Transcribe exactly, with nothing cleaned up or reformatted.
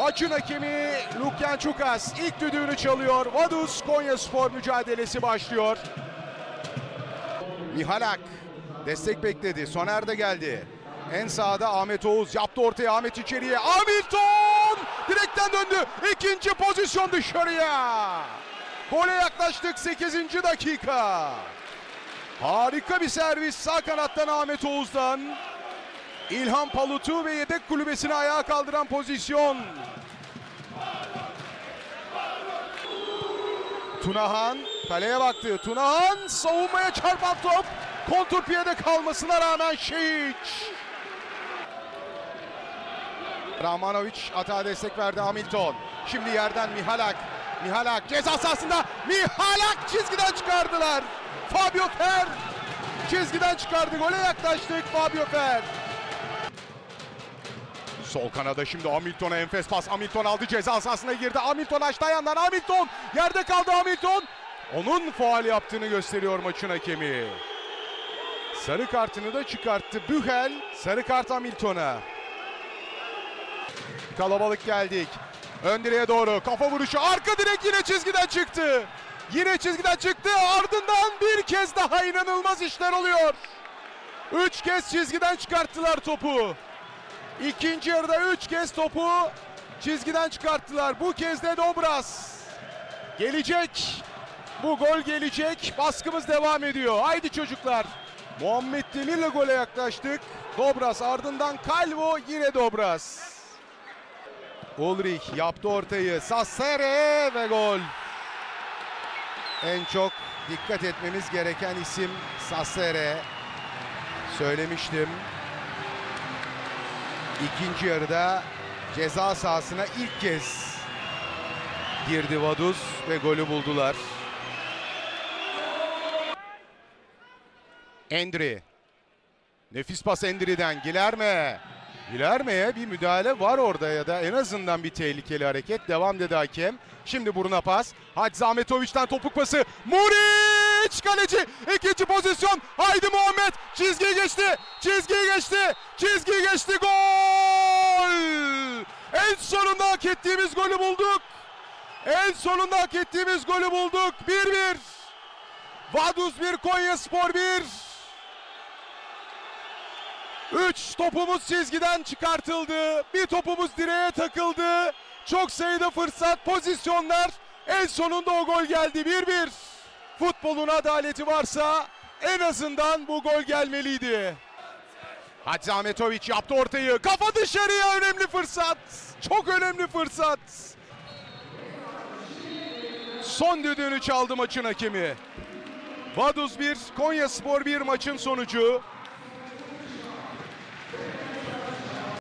Maçın hakemi Lukyan Çukas ilk düdüğünü çalıyor. Vaduz Konyaspor mücadelesi başlıyor. Mihalak destek bekledi. Soner de geldi. En sağda Ahmet Oğuz yaptı ortaya, Ahmet içeriye. Hamilton direkten döndü. İkinci pozisyon dışarıya. Gole yaklaştık sekizinci dakika. Harika bir servis sağ kanattan Ahmet Oğuz'dan. İlhan Palut'u ve yedek kulübesini ayağa kaldıran pozisyon. Tunahan kaleye baktı. Tunahan savunmaya çarpan top. Kontrpiyede kalmasına rağmen Şehiç. Rahmanovic atağa destek verdi Hamilton. Şimdi yerden Mihalak. Mihalak ceza sahasında. Mihalak çizgiden çıkardılar. Fabio Fer çizgiden çıkardı. Gole yaklaştık Fabio Fer. Sol kanada şimdi Hamilton'a enfes pas. Hamilton aldı, ceza sahasına girdi. Hamilton açtı ayağından. Hamilton yerde kaldı Hamilton. Onun faul yaptığını gösteriyor maçın hakemi. Sarı kartını da çıkarttı Bühel. Sarı kart Hamilton'a. Kalabalık geldik. Ön direğe doğru kafa vuruşu. Arka direk yine çizgiden çıktı. Yine çizgiden çıktı. Ardından bir kez daha inanılmaz işler oluyor. Üç kez çizgiden çıkarttılar topu. İkinci yarıda üç kez topu çizgiden çıkarttılar. Bu kez de Dobras. Gelecek. Bu gol gelecek. Baskımız devam ediyor. Haydi çocuklar. Muhammed Demir'le gole yaklaştık. Dobras ardından Calvo, yine Dobras. Ulrich yaptı ortayı. Sassere ve gol. En çok dikkat etmemiz gereken isim Sassere. Söylemiştim. İkinci yarıda ceza sahasına ilk kez girdi Vaduz ve golü buldular. Endri. Nefis pas Endri'den. Gilerme. Gilerme'ye bir müdahale var orada ya da en azından bir tehlikeli hareket. Devam dedi hakem. Şimdi buruna pas. Hadzi Ahmetoviç'ten topuk pası. Muriç kaleci. İkinci pozisyon. Haydi Muhammed. Çizgiyi geçti. Çizgiyi geçti. Çizgiyi geçti. Gol! En sonunda hak ettiğimiz golü bulduk. En sonunda hak ettiğimiz golü bulduk. bir bir. Vaduz bir, Konyaspor bir. Üç topumuz çizgiden çıkartıldı. Bir topumuz direğe takıldı. Çok sayıda fırsat, pozisyonlar. En sonunda o gol geldi. bir bir. Futbolun adaleti varsa en azından bu gol gelmeliydi. Hadzi Ahmetoviç yaptı ortayı. Kafa dışarıya, önemli fırsat. Çok önemli fırsat. Son düdüğünü çaldı maçın hakemi. Vaduz bir, Konyaspor bir maçın sonucu.